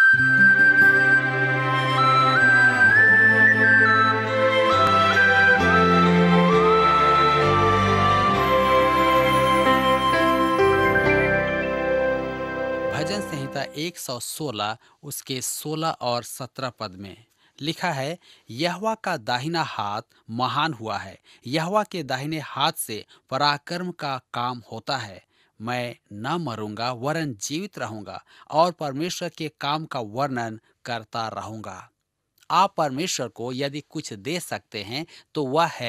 भजन संहिता 116 उसके 16 और 17 पद में लिखा है, यहोवा का दाहिना हाथ महान हुआ है, यहोवा के दाहिने हाथ से पराक्रम का काम होता है। मैं न मरूंगा वरन जीवित रहूंगा और परमेश्वर के काम का वर्णन करता रहूंगा। आप परमेश्वर को यदि कुछ दे सकते हैं तो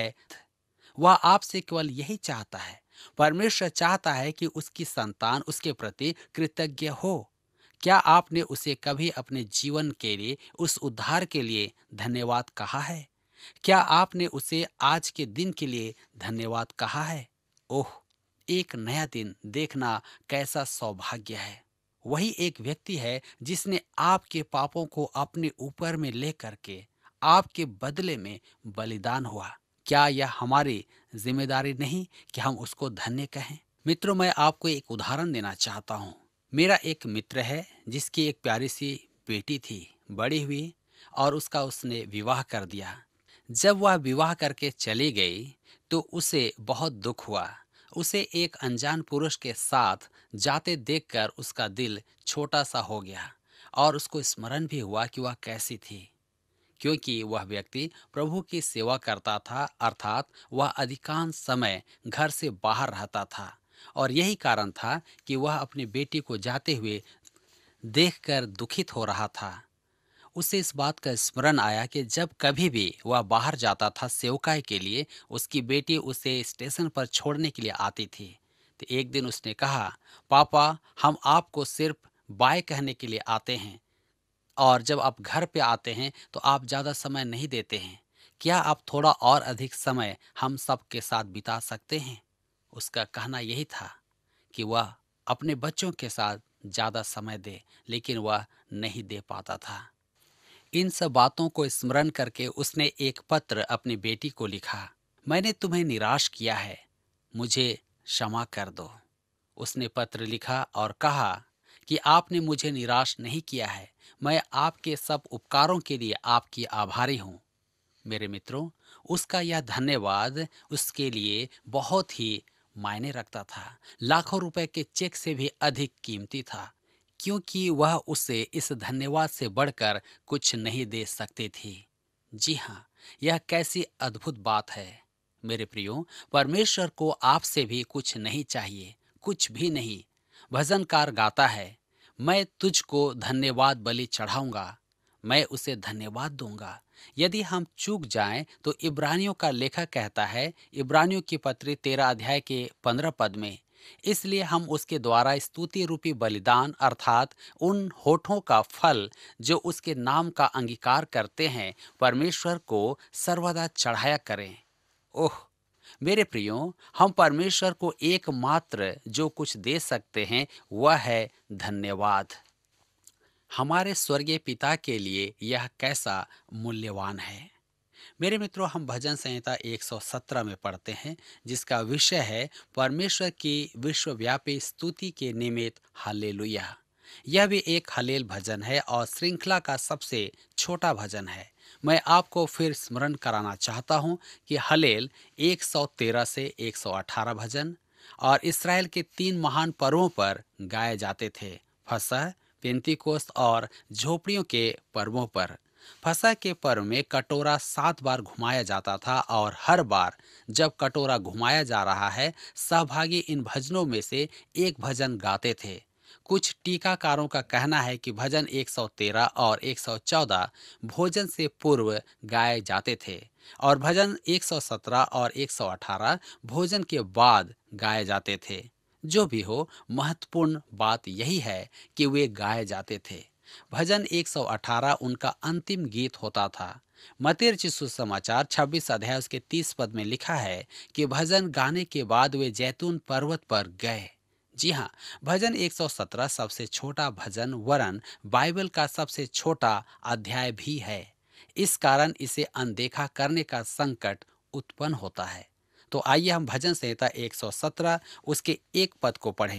वह आपसे केवल यही चाहता है। परमेश्वर चाहता है कि उसकी संतान उसके प्रति कृतज्ञ हो। क्या आपने उसे कभी अपने जीवन के लिए, उस उद्धार के लिए धन्यवाद कहा है? क्या आपने उसे आज के दिन के लिए धन्यवाद कहा है? ओह, एक नया दिन देखना कैसा सौभाग्य है। वही एक व्यक्ति है जिसने आपके पापों को अपने ऊपर में ले करके आपके बदले में बलिदान हुआ। क्या यह हमारी जिम्मेदारी नहीं कि हम उसको धन्य कहें? मित्रों, मैं आपको एक उदाहरण देना चाहता हूँ। मेरा एक मित्र है जिसकी एक प्यारी सी बेटी थी, बड़ी हुई और उसने विवाह कर दिया। जब वह विवाह करके चली गई तो उसे बहुत दुख हुआ। उसे एक अनजान पुरुष के साथ जाते देखकर उसका दिल छोटा सा हो गया और उसको स्मरण भी हुआ कि वह कैसी थी, क्योंकि वह व्यक्ति प्रभु की सेवा करता था, अर्थात वह अधिकांश समय घर से बाहर रहता था। और यही कारण था कि वह अपनी बेटी को जाते हुए देखकर दुखित हो रहा था। उसे इस बात का स्मरण आया कि जब कभी भी वह बाहर जाता था सेवकाई के लिए, उसकी बेटी उसे स्टेशन पर छोड़ने के लिए आती थी। तो एक दिन उसने कहा, पापा, हम आपको सिर्फ बाय कहने के लिए आते हैं और जब आप घर पे आते हैं तो आप ज़्यादा समय नहीं देते हैं। क्या आप थोड़ा और अधिक समय हम सब के साथ बिता सकते हैं? उसका कहना यही था कि वह अपने बच्चों के साथ ज़्यादा समय दे, लेकिन वह नहीं दे पाता था। इन सब बातों को स्मरण करके उसने एक पत्र अपनी बेटी को लिखा, मैंने तुम्हें निराश किया है, मुझे क्षमा कर दो। उसने पत्र लिखा और कहा कि आपने मुझे निराश नहीं किया है, मैं आपके सब उपकारों के लिए आपकी आभारी हूँ। मेरे मित्रों, उसका यह धन्यवाद उसके लिए बहुत ही मायने रखता था, लाखों रुपए के चेक से भी अधिक कीमती था, क्योंकि वह उसे इस धन्यवाद से बढ़कर कुछ नहीं दे सकती थी। जी हाँ, यह कैसी अद्भुत बात है। मेरे प्रियो, परमेश्वर को आपसे भी कुछ नहीं चाहिए, कुछ भी नहीं। भजनकार गाता है, मैं तुझको धन्यवाद बलि चढ़ाऊंगा, मैं उसे धन्यवाद दूंगा। यदि हम चूक जाएं तो इब्रानियों का लेखक कहता है, इब्रानियों की पत्री 13 अध्याय के 15 पद में, इसलिए हम उसके द्वारा स्तुति रूपी बलिदान, अर्थात उन होठों का फल जो उसके नाम का अंगीकार करते हैं, परमेश्वर को सर्वदा चढ़ाया करें। ओह मेरे प्रियो, हम परमेश्वर को एकमात्र जो कुछ दे सकते हैं वह है धन्यवाद। हमारे स्वर्गीय पिता के लिए यह कैसा मूल्यवान है। मेरे मित्रों, हम भजन संहिता 117 में पढ़ते हैं, जिसका विषय है परमेश्वर की विश्वव्यापी स्तुति के निमित्त हालेलुया। यह भी एक हलेल भजन है और श्रृंखला का सबसे छोटा भजन है। मैं आपको फिर स्मरण कराना चाहता हूं कि हलेल 113 से 118 भजन और इसराइल के 3 महान पर्वों पर गाए जाते थे, फसह, पेंतीकोस्त और झोपड़ियों के पर्वों पर। फसह के पर्व में कटोरा 7 बार घुमाया जाता था और हर बार जब कटोरा घुमाया जा रहा है, सहभागी इन भजनों में से एक भजन गाते थे। कुछ टीकाकारों का कहना है कि भजन 113 और 114 भोजन से पूर्व गाए जाते थे और भजन 117 और 118 भोजन के बाद गाए जाते थे। जो भी हो, महत्वपूर्ण बात यही है कि वे गाए जाते थे। भजन 118 उनका अंतिम गीत होता था। मत्ती रचित सुसमाचार 26 अध्याय उसके 30 पद में लिखा है कि भजन गाने के बाद वे जैतून पर्वत पर गए। जी हाँ, भजन 117 सबसे छोटा भजन वरन बाइबल का सबसे छोटा अध्याय भी है। इस कारण इसे अनदेखा करने का संकट उत्पन्न होता है। तो आइए हम भजन संहिता 117 उसके एक पद को पढ़ें।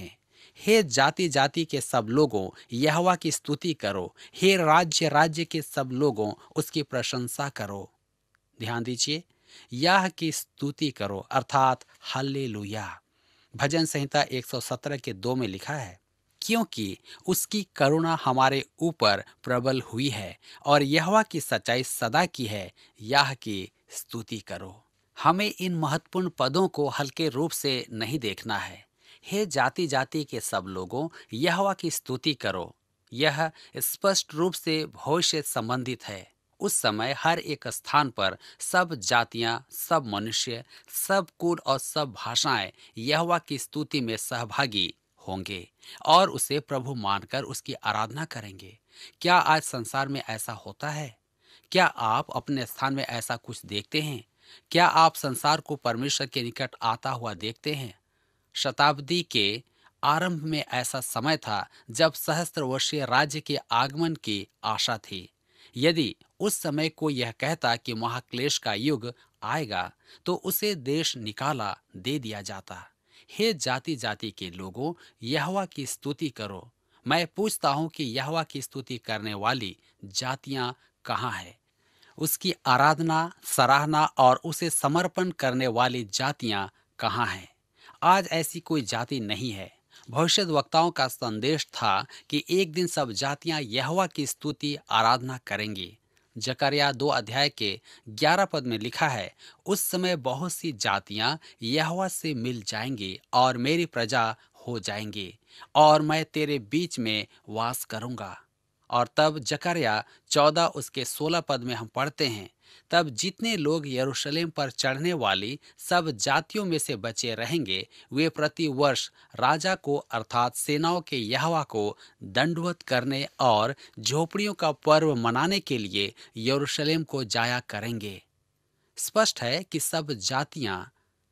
हे जाति जाति के सब लोगों, यहोवा की स्तुति करो। हे राज्य राज्य के सब लोगों, उसकी प्रशंसा करो। ध्यान दीजिए, यह की स्तुति करो अर्थात हालेलुया। भजन संहिता 117 के 2 में लिखा है, क्योंकि उसकी करुणा हमारे ऊपर प्रबल हुई है और यहोवा की सच्चाई सदा की है, यह की स्तुति करो। हमें इन महत्वपूर्ण पदों को हल्के रूप से नहीं देखना है। हे जाति जाति के सब लोगों, यहोवा की स्तुति करो। यह स्पष्ट रूप से भविष्य संबंधित है। उस समय हर एक स्थान पर सब जातियां, सब मनुष्य, सब कुल और सब भाषाएं यहोवा की स्तुति में सहभागी होंगे और उसे प्रभु मानकर उसकी आराधना करेंगे। क्या आज संसार में ऐसा होता है? क्या आप अपने स्थान में ऐसा कुछ देखते हैं? क्या आप संसार को परमेश्वर के निकट आता हुआ देखते हैं? शताब्दी के आरंभ में ऐसा समय था जब सहस्त्र वर्षीय राज्य के आगमन की आशा थी। यदि उस समय कोई यह कहता कि महाक्लेश का युग आएगा, तो उसे देश निकाला दे दिया जाता। हे जाति जाति के लोगों, यहोवा की स्तुति करो। मैं पूछता हूँ कि यहोवा की स्तुति करने वाली जातियां कहाँ है? उसकी आराधना, सराहना और उसे समर्पण करने वाली जातियां कहाँ हैं? आज ऐसी कोई जाति नहीं है। भविष्यद्वक्ताओं का संदेश था कि एक दिन सब जातियां यहोवा की स्तुति आराधना करेंगी। जकरिया 2 अध्याय के 11 पद में लिखा है, उस समय बहुत सी जातियां यहोवा से मिल जाएंगी और मेरी प्रजा हो जाएंगी और मैं तेरे बीच में वास करूंगा। और तब जकरिया 14 उसके 16 पद में हम पढ़ते हैं, तब जितने लोग यरूशलेम पर चढ़ने वाली सब जातियों में से बचे रहेंगे, वे प्रति वर्ष राजा को अर्थात सेनाओं के यहोवा को दंडवत करने और झोपड़ियों का पर्व मनाने के लिए यरूशलेम को जाया करेंगे। स्पष्ट है कि सब जातियां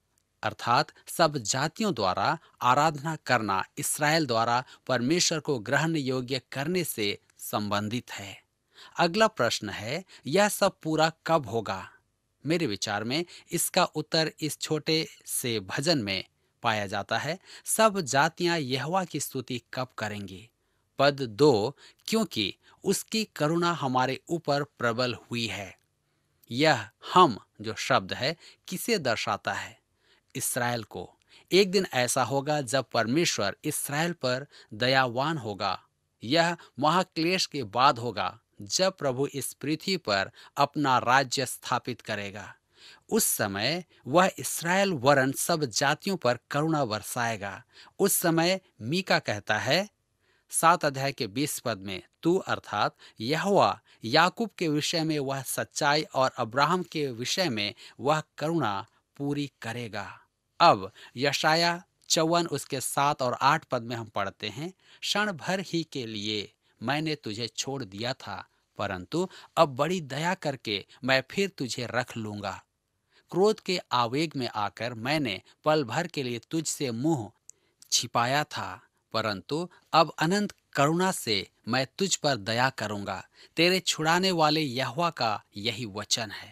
अर्थात सब जातियों द्वारा आराधना करना इस्राएल द्वारा परमेश्वर को ग्रहण योग्य करने से संबंधित है। अगला प्रश्न है, यह सब पूरा कब होगा? मेरे विचार में इसका उत्तर इस छोटे से भजन में पाया जाता है। सब जातियां यहोवा की स्तुति कब करेंगी? पद 2, क्योंकि उसकी करुणा हमारे ऊपर प्रबल हुई है। यह हम जो शब्द है किसे दर्शाता है? इस्राएल को। एक दिन ऐसा होगा जब परमेश्वर इस्राएल पर दयावान होगा। यह महाक्लेश के बाद होगा जब प्रभु इस पृथ्वी पर अपना राज्य स्थापित करेगा। उस समय वह इस्राएल वरन सब जातियों पर करुणा बरसाएगा। उस समय मीका कहता है 7 अध्याय के 20 पद में, तू अर्थात यहोवा याकूब के विषय में वह सच्चाई और अब्राहम के विषय में वह करुणा पूरी करेगा। अब यशाया 54 उसके 7 और 8 पद में हम पढ़ते हैं, क्षण भर ही के लिए मैंने तुझे छोड़ दिया था, परंतु अब बड़ी दया करके मैं फिर तुझे रख लूंगा। क्रोध के आवेग में आकर मैंने पल भर के लिए तुझसे मुंह छिपाया था, परंतु अब अनंत करुणा से मैं तुझ पर दया करूंगा। तेरे छुड़ाने वाले यहोवा का यही वचन है।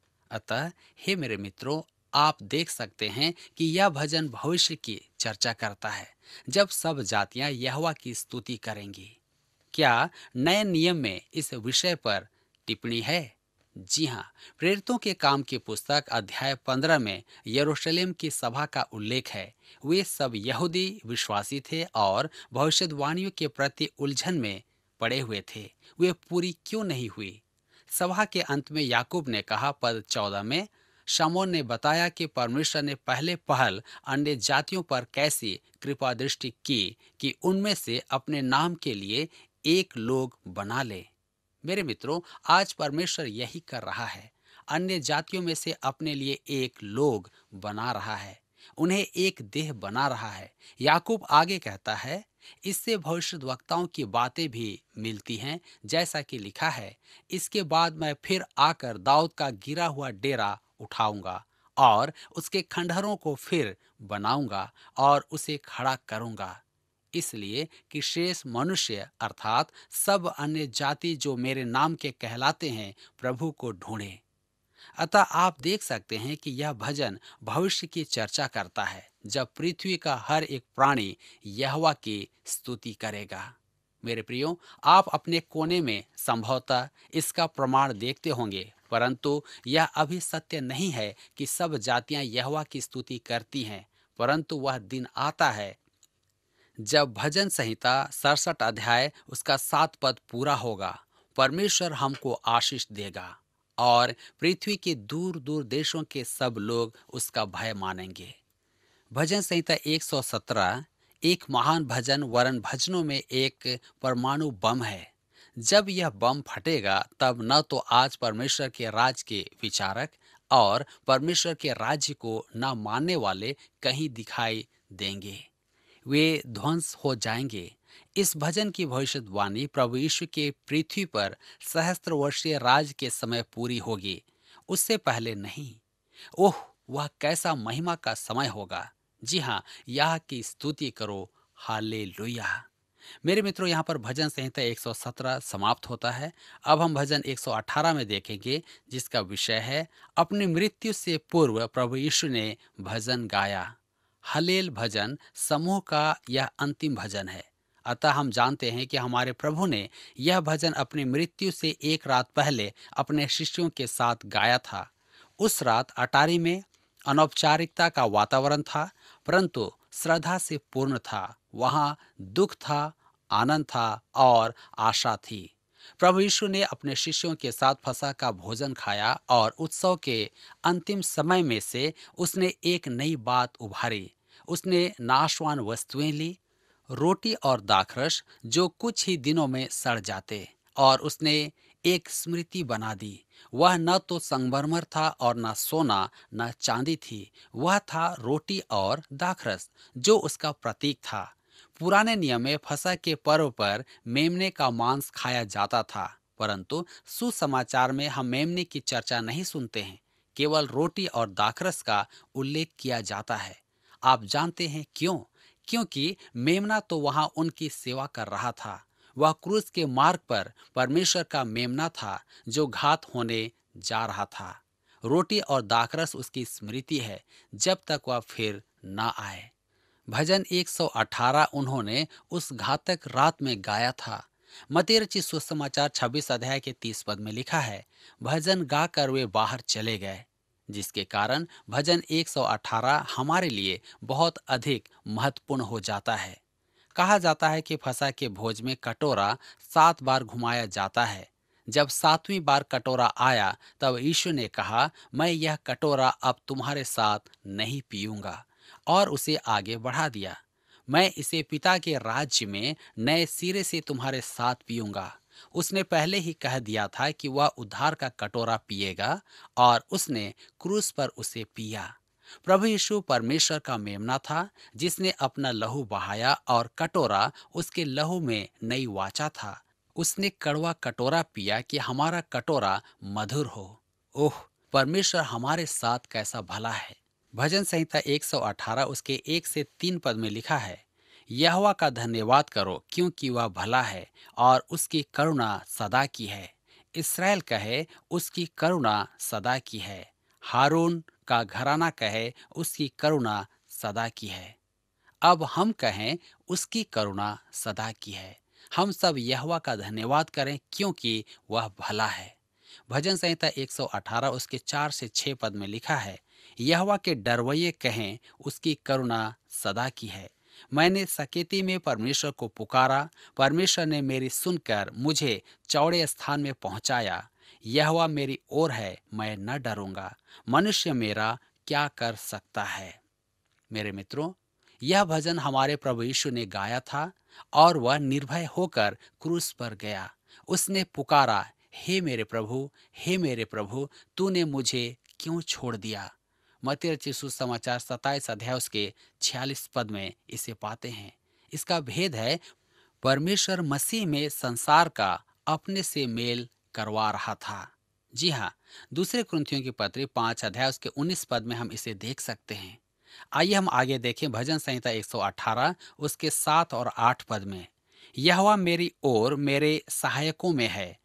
अतः हे मेरे मित्रों, आप देख सकते हैं कि यह भजन भविष्य की चर्चा करता है, जब सब जातियां यहोवा की स्तुति करेंगी। क्या नए नियम में इस विषय पर टिप्पणी है? जी हाँ, प्रेरितों के काम की पुस्तक अध्याय 15 में यरूशलेम की सभा का उल्लेख है। वे सब यहूदी विश्वासी थे और भविष्यवाणियों के प्रति उलझन में पड़े हुए थे। वे पूरी क्यों नहीं हुई? सभा के अंत में याकूब ने कहा, पद 14 में, शमौन ने बताया कि परमेश्वर ने पहले पहल अन्य जातियों पर कैसी कृपा दृष्टि की कि उनमें से अपने नाम के लिए एक लोग बना ले। मेरे मित्रों, आज परमेश्वर यही कर रहा है। अन्य जातियों में से अपने लिए एक लोग बना रहा है, उन्हें एक देह बना रहा है। याकूब आगे कहता है, इससे भविष्यद्वक्ताओं की बातें भी मिलती हैं, जैसा कि लिखा है, इसके बाद मैं फिर आकर दाऊद का गिरा हुआ डेरा उठाऊंगा और उसके खंडहरों को फिर बनाऊंगा और उसे खड़ा करूंगा, इसलिए कि शेष मनुष्य अर्थात सब अन्य जाति जो मेरे नाम के कहलाते हैं प्रभु को ढूंढे। अतः आप देख सकते हैं कि यह भजन भविष्य की चर्चा करता है, जब पृथ्वी का हर एक प्राणी यहोवा की स्तुति करेगा। मेरे प्रियो, आप अपने कोने में संभवतः इसका प्रमाण देखते होंगे, परंतु यह अभी सत्य नहीं है कि सब जातियां यहोवा की स्तुति करती हैं। परंतु वह दिन आता है जब भजन संहिता 67 अध्याय उसका 7 पद पूरा होगा। परमेश्वर हमको आशीष देगा और पृथ्वी के दूर दूर देशों के सब लोग उसका भय मानेंगे। भजन संहिता 117 एक महान भजन वरन भजनों में एक परमाणु बम है। जब यह बम फटेगा तब न तो आज परमेश्वर के राज के विचारक और परमेश्वर के राज्य को न मानने वाले कहीं दिखाई देंगे, वे ध्वंस हो जाएंगे। इस भजन की भविष्यवाणी प्रभु यीशु के पृथ्वी पर सहस्त्र वर्षीय राज के समय पूरी होगी, उससे पहले नहीं। ओह, वह कैसा महिमा का समय होगा। जी हाँ, यह की स्तुति करो, हालेलुया। मेरे मित्रों, यहाँ पर भजन संहिता 117 समाप्त होता है। अब हम भजन 118 में देखेंगे, जिसका विषय है अपनी मृत्यु से पूर्व प्रभु यीशु ने भजन गाया। हलेल भजन समूह का यह अंतिम भजन है। अतः हम जानते हैं कि हमारे प्रभु ने यह भजन अपनी मृत्यु से एक रात पहले अपने शिष्यों के साथ गाया था। उस रात अटारी में अनौपचारिकता का वातावरण था, परंतु श्रद्धा से पूर्ण था। वहाँ दुख था, आनंद था और आशा थी। प्रभु यीशु ने अपने शिष्यों के साथ फसह का भोजन खाया और उत्सव के अंतिम समय में से उसने एक नई बात उभारी। उसने नाशवान वस्तुएं ली, रोटी और दाखरस जो कुछ ही दिनों में सड़ जाते, और उसने एक स्मृति बना दी। वह न तो संगमरमर था और न सोना न चांदी थी, वह था रोटी और दाखरस जो उसका प्रतीक था। पुराने नियम में फसह के पर्व पर मेमने का मांस खाया जाता था, परंतु सुसमाचार में हम मेमने की चर्चा नहीं सुनते हैं, केवल रोटी और दाखरस का उल्लेख किया जाता है। आप जानते हैं क्यों? क्योंकि मेमना तो वहां उनकी सेवा कर रहा था। वह क्रूस के मार्ग पर परमेश्वर का मेमना था जो घात होने जा रहा था। रोटी और दाखरस उसकी स्मृति है जब तक वह फिर न आए। भजन 118 उन्होंने उस घातक रात में गाया था। मत्ती रचित सुसमाचार 26 अध्याय के 30 पद में लिखा है, भजन गाकर वे बाहर चले गए, जिसके कारण भजन 118 हमारे लिए बहुत अधिक महत्वपूर्ण हो जाता है। कहा जाता है कि फसह के भोज में कटोरा 7 बार घुमाया जाता है। जब 7वीं बार कटोरा आया तब यीशु ने कहा, मैं यह कटोरा अब तुम्हारे साथ नहीं पीऊंगा, और उसे आगे बढ़ा दिया। मैं इसे पिता के राज्य में नए सिरे से तुम्हारे साथ पीऊंगा। उसने पहले ही कह दिया था कि वह उद्धार का कटोरा पिएगा, और उसने क्रूस पर उसे पिया। प्रभु यीशु परमेश्वर का मेमना था जिसने अपना लहू बहाया, और कटोरा उसके लहू में नई वाचा था। उसने कड़वा कटोरा पिया कि हमारा कटोरा मधुर हो। ओह, परमेश्वर हमारे साथ कैसा भला है। भजन संहिता 118 उसके 1 से 3 पद में लिखा है, यहोवा का धन्यवाद करो क्योंकि वह भला है और उसकी करुणा सदा की है। इस्राएल कहे, उसकी करुणा सदा की है। हारून का घराना कहे, उसकी करुणा सदा की है। अब हम कहें, उसकी करुणा सदा की है। हम सब यहोवा का धन्यवाद करें क्योंकि वह भला है। भजन संहिता 118 उसके 4 से 6 पद में लिखा है, यहोवा के डरवैये कहें, उसकी करुणा सदा की है। मैंने सकेती में परमेश्वर को पुकारा, परमेश्वर ने मेरी सुनकर मुझे चौड़े स्थान में पहुंचाया। यहोवा मेरी ओर है, मैं न डरूंगा। मनुष्य मेरा क्या कर सकता है। मेरे मित्रों, यह भजन हमारे प्रभु यीशु ने गाया था और वह निर्भय होकर क्रूस पर गया। उसने पुकारा, हे मेरे प्रभु, हे मेरे प्रभु, तूने मुझे क्यों छोड़ दिया। मत्ती रचित सुसमाचार 27 अध्याय उसके 46 पद में इसे पाते हैं। इसका भेद है, परमेश्वर मसीह में संसार का अपने से मेल करवा रहा था। जी हाँ, दूसरे कुरिन्थियों की पत्री 5 अध्याय उसके 19 पद में हम इसे देख सकते हैं। आइए हम आगे देखें भजन संहिता 118 उसके 7 और 8 पद में, यहोवा मेरी ओर मेरे सहायकों में है,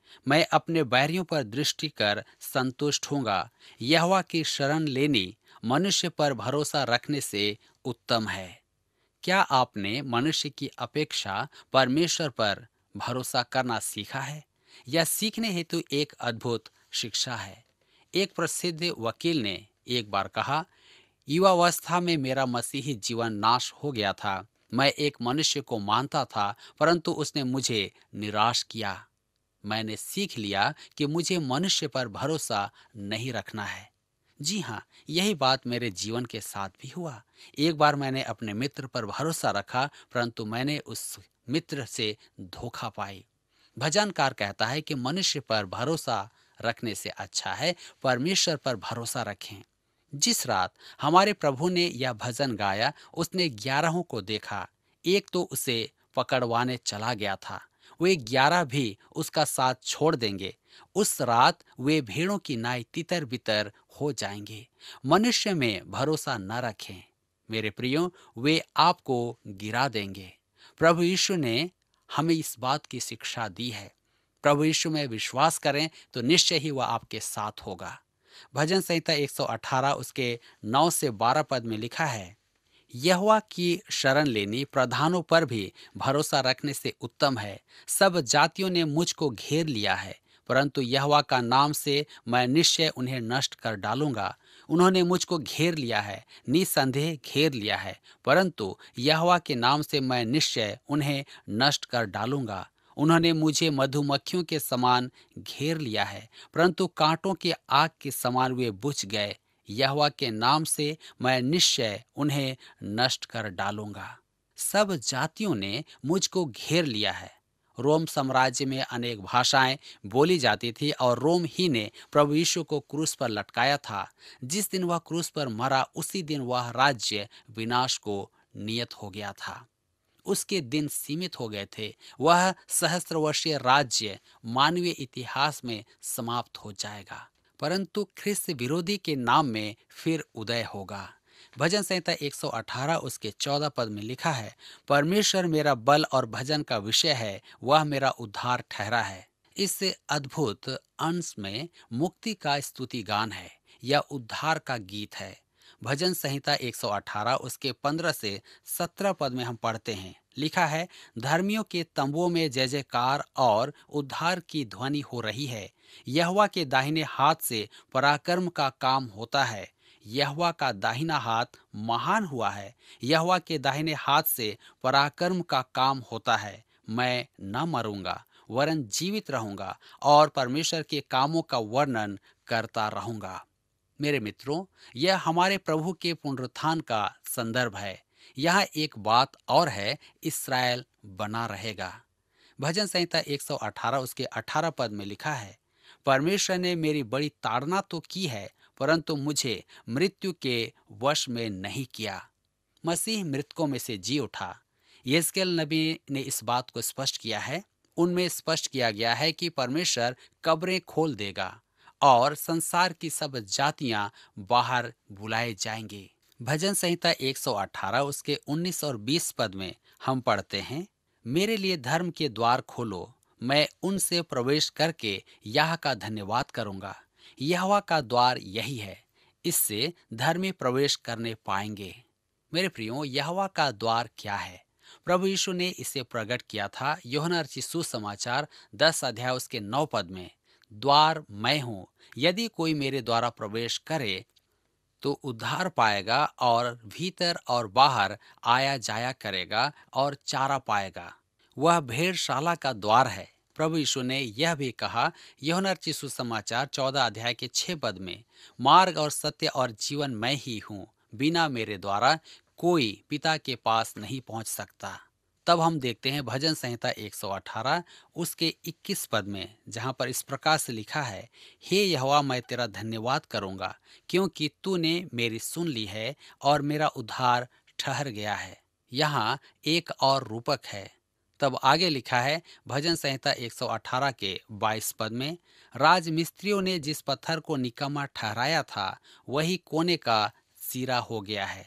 मैं अपने बैरियों पर दृष्टि कर संतुष्ट होऊंगा। यहोवा की शरण लेनी मनुष्य पर भरोसा रखने से उत्तम है। क्या आपने मनुष्य की अपेक्षा परमेश्वर पर भरोसा करना सीखा है? यह सीखने हेतु एक अद्भुत शिक्षा है। एक प्रसिद्ध वकील ने एक बार कहा, युवावस्था में मेरा मसीही जीवन नाश हो गया था। मैं एक मनुष्य को मानता था, परंतु उसने मुझे निराश किया। मैंने सीख लिया कि मुझे मनुष्य पर भरोसा नहीं रखना है। जी हाँ, यही बात मेरे जीवन के साथ भी हुआ। एक बार मैंने अपने मित्र पर भरोसा रखा, परंतु मैंने उस मित्र से धोखा पाई। भजनकार कहता है कि मनुष्य पर भरोसा रखने से अच्छा है परमेश्वर पर भरोसा रखें। जिस रात हमारे प्रभु ने यह भजन गाया, उसने 11 को देखा। एक तो उसे पकड़वाने चला गया था, वे 11 भी उसका साथ छोड़ देंगे। उस रात वे भेड़ों की नाई तितर बितर हो जाएंगे। मनुष्य में भरोसा न रखें मेरे प्रियो, वे आपको गिरा देंगे। प्रभु यीशु ने हमें इस बात की शिक्षा दी है। प्रभु यीशु में विश्वास करें तो निश्चय ही वह आपके साथ होगा। भजन संहिता 118 उसके 9 से 12 पद में लिखा है, यहोवा की शरण लेनी प्रधानों पर भी भरोसा रखने से उत्तम है। सब जातियों ने मुझको घेर लिया है, परंतु यहोवा का नाम से मैं निश्चय उन्हें नष्ट कर डालूंगा। उन्होंने मुझको घेर लिया है, निसंदेह घेर लिया है, परंतु यहोवा के नाम से मैं निश्चय उन्हें नष्ट कर डालूंगा। उन्होंने मुझे मधुमक्खियों के समान घेर लिया है, परंतु कांटों के आग के समान वे बुझ गए। यहोवा के नाम से मैं निश्चय उन्हें नष्ट कर डालूंगा। सब जातियों ने मुझको घेर लिया है। रोम साम्राज्य में अनेक भाषाएं बोली जाती थी और रोम ही ने प्रभु यीशु को क्रूस पर लटकाया था। जिस दिन वह क्रूस पर मरा, उसी दिन वह राज्य विनाश को नियत हो गया था। उसके दिन सीमित हो गए थे। वह सहस्त्र वर्षीय राज्य मानवीय इतिहास में समाप्त हो जाएगा, परंतु ख्रिस्त विरोधी के नाम में फिर उदय होगा। भजन संहिता 118 उसके 14 पद में लिखा है, परमेश्वर मेरा बल और भजन का विषय है, वह मेरा उद्धार ठहरा है। इस अद्भुत अंश में मुक्ति का स्तुति गान है। यह उद्धार का गीत है। भजन संहिता 118 उसके 15 से 17 पद में हम पढ़ते हैं, लिखा है, धर्मियों के तंबुओं में जय जयकार और उद्धार की ध्वनि हो रही है। यहोवा के दाहिने हाथ से पराक्रम का काम होता है। यहोवा का दाहिना हाथ महान हुआ है। यहोवा के दाहिने हाथ से पराक्रम का काम होता है। मैं न मरूंगा, वरन जीवित रहूंगा और परमेश्वर के कामों का वर्णन करता रहूंगा। मेरे मित्रों, यह हमारे प्रभु के पुनरुत्थान का संदर्भ है। यहाँ एक बात और है, इस्राएल बना रहेगा। भजन संहिता 118 उसके 18 पद में लिखा है, परमेश्वर ने मेरी बड़ी ताड़ना तो की है, परंतु मुझे मृत्यु के वश में नहीं किया। मसीह मृतकों में से जी उठा। यहेजकेल नबी ने इस बात को स्पष्ट किया है। उनमें स्पष्ट किया गया है कि परमेश्वर कब्रें खोल देगा और संसार की सब जातियां बाहर बुलाए जाएंगे। भजन संहिता 118 उसके 19 और 20 पद में हम पढ़ते हैं, मेरे लिए धर्म के द्वार खोलो, मैं उनसे प्रवेश करके यह का धन्यवाद करूंगा। यहोवा का द्वार यही है, इससे धर्मी प्रवेश करने पाएंगे। मेरे प्रियो, यहोवा का द्वार क्या है? प्रभु यीशु ने इसे प्रकट किया था यूहन्ना रचित सुसमाचार 10 अध्याय उसके 9 पद में, द्वार मैं हूँ, यदि कोई मेरे द्वारा प्रवेश करे तो उद्धार पाएगा और भीतर और बाहर आया जाया करेगा और चारा पाएगा। वह भेड़शाला का द्वार है। प्रभु यीशु ने यह भी कहा यूहन्ना रचित सुसमाचार 14 अध्याय के 6 पद में, मार्ग और सत्य और जीवन मैं ही हूँ, बिना मेरे द्वारा कोई पिता के पास नहीं पहुँच सकता। तब हम देखते हैं भजन संहिता 118 उसके 21 पद में, जहाँ पर इस प्रकार से लिखा है, हे यहोवा, मैं तेरा धन्यवाद करूंगा, क्योंकि तूने मेरी सुन ली है और मेरा उद्धार ठहर गया है। यहाँ एक और रूपक है। तब आगे लिखा है भजन संहिता 118 के 22 पद में, राजमिस्त्रियों ने जिस पत्थर को निकम्मा ठहराया था, वही कोने का सिरा हो गया है।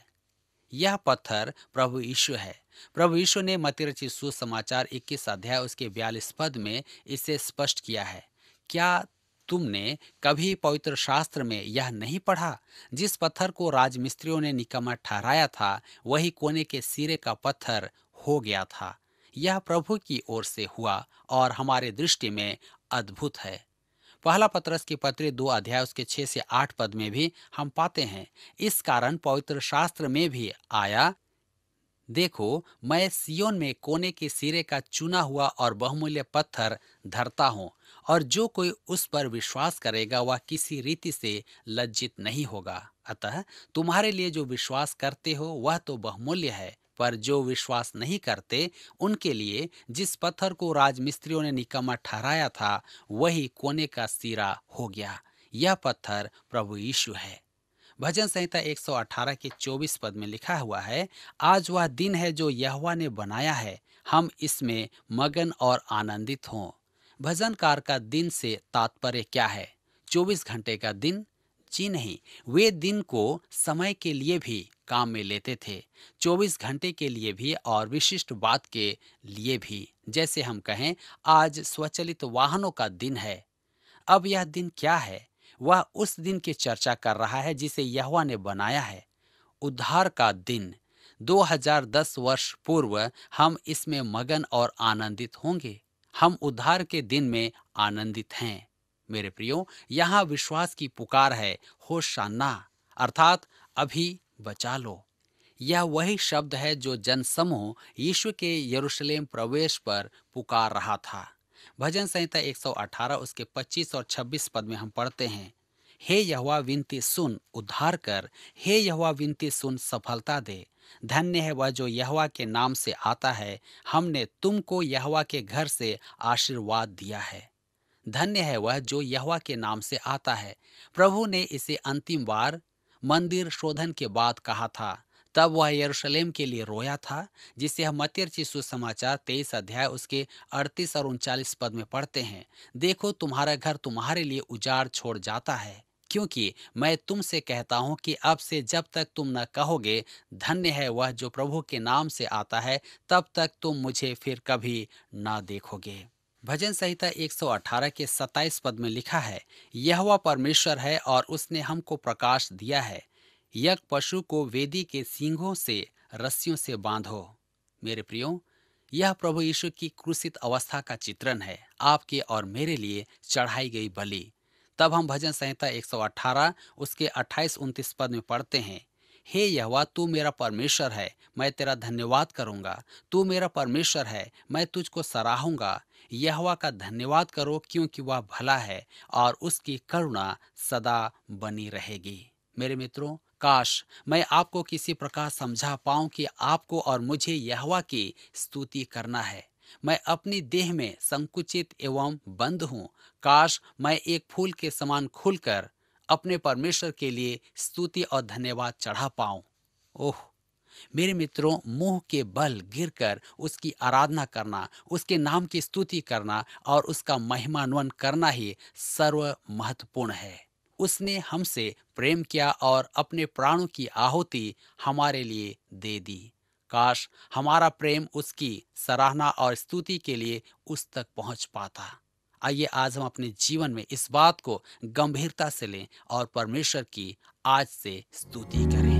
यह पत्थर प्रभु यीशु है। प्रभु यीशु ने मत्ती रचित सुसमाचार 21 अध्याय उसके 42 पद में इसे स्पष्ट किया है। क्या तुमने कभी पवित्र शास्त्र में यह नहीं पढ़ा? जिस पत्थर को राजमिस्त्रियों ने निकम्मा ठहराया था, वही कोने के सिरे का पत्थर हो गया था। यह प्रभु की ओर से हुआ और हमारे दृष्टि में अद्भुत है। पहला पतरस की पत्री 2 अध्याय उसके 6 से 8 पद में भी हम पाते हैं, इस कारण पवित्र शास्त्र में भी आया, देखो, मैं सिय्योन में कोने के सिरे का चुना हुआ और बहुमूल्य पत्थर धरता हूँ, और जो कोई उस पर विश्वास करेगा वह किसी रीति से लज्जित नहीं होगा। अतः तुम्हारे लिए जो विश्वास करते हो वह तो बहुमूल्य है, पर जो विश्वास नहीं करते उनके लिए जिस पत्थर को राजमिस्त्रियों ने निकम्मा ठहराया था, वही कोने का सिरा हो गया। यह पत्थर प्रभु यीशु है। भजन संहिता 118 के 24 पद में लिखा हुआ है, आज वह दिन है जो यहोवा ने बनाया है, हम इसमें मगन और आनंदित हों। भजनकार का दिन से तात्पर्य क्या है? 24 घंटे का दिन? जी नहीं, वे दिन को समय के लिए भी काम में लेते थे, 24 घंटे के लिए भी और विशिष्ट बात के लिए भी। जैसे हम कहें, आज स्वचालित वाहनों का दिन है। अब यह दिन क्या है? वह उस दिन की चर्चा कर रहा है जिसे यहोवा ने बनाया है, उद्धार का दिन। 2010 वर्ष पूर्व हम इसमें मगन और आनंदित होंगे। हम उद्धार के दिन में आनंदित हैं। मेरे प्रियो, यहाँ विश्वास की पुकार है, होशाना, अर्थात अभी बचा लो। यह वही शब्द है जो जनसमूह यीशु के यरूशलेम प्रवेश पर पुकार रहा था। भजन संहिता 118 उसके 25 और 26 पद में हम पढ़ते हैं, हे यहोवा विनती सुन, उद्धार कर, हे यहोवा विनती सुन, सफलता दे। धन्य है वह जो यहोवा के नाम से आता है, हमने तुमको यहोवा के घर से आशीर्वाद दिया है। धन्य है वह जो यहोवा के नाम से आता है। प्रभु ने इसे अंतिम बार मंदिर शोधन के बाद कहा था। तब वह यरूशलेम के लिए रोया था, जिसे हम मत्ती रचित सुसमाचार 23 अध्याय उसके 38 और 39 पद में पढ़ते हैं। देखो, तुम्हारा घर तुम्हारे लिए उजाड़ छोड़ जाता है, क्योंकि मैं तुमसे कहता हूँ कि अब से जब तक तुम न कहोगे, धन्य है वह जो प्रभु के नाम से आता है, तब तक तुम मुझे फिर कभी न देखोगे। भजन संहिता 118 के 27 पद में लिखा है, यहोवा परमेश्वर है और उसने हमको प्रकाश दिया है। यज्ञ पशु को वेदी के सींगों से रस्सियों से बांधो। मेरे प्रियो, यह प्रभु यीशु की क्रूसित अवस्था का चित्रण है, आपके और मेरे लिए चढ़ाई गई बलि। तब हम भजन संहिता 118 उसके 28-29 पद में पढ़ते हैं, हे यहोवा, तू मेरा परमेश्वर है, मैं तेरा धन्यवाद करूंगा। तू मेरा परमेश्वर है, मैं तुझको सराहूंगा। यहोवा का धन्यवाद करो, क्योंकि वह भला है और उसकी करुणा सदा बनी रहेगी। मेरे मित्रों, काश मैं आपको किसी प्रकार समझा पाऊं कि आपको और मुझे यहोवा की स्तुति करना है। मैं अपनी देह में संकुचित एवं बंद हूँ। काश मैं एक फूल के समान खुलकर अपने परमेश्वर के लिए स्तुति और धन्यवाद चढ़ा पाऊं। ओह मेरे मित्रों, मुंह के बल गिरकर उसकी आराधना करना, उसके नाम की स्तुति करना और उसका महिमान्वन करना ही सर्व महत्वपूर्ण है। उसने हमसे प्रेम किया और अपने प्राणों की आहुति हमारे लिए दे दी। काश हमारा प्रेम उसकी सराहना और स्तुति के लिए उस तक पहुंच पाता। आइए आज हम अपने जीवन में इस बात को गंभीरता से लें और परमेश्वर की आज से स्तुति करें।